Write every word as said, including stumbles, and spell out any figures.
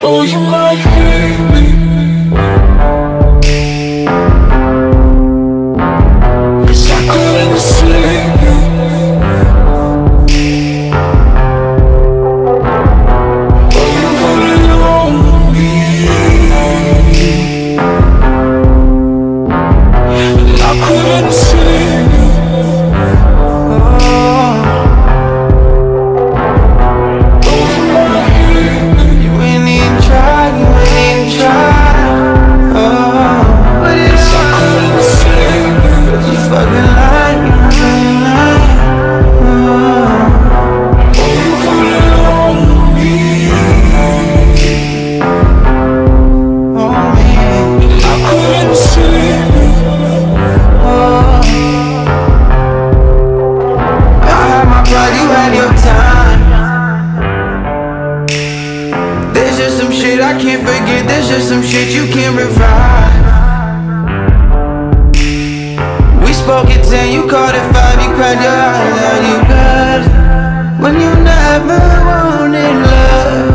Oh, you might hate me, 'cause I couldn't save you. Oh, you put it on me, and I couldn't save you. I can't forget, there's just some shit you can't revive. We spoke at ten, you called at five, you cried your eyes out, you got it when you never wanted love.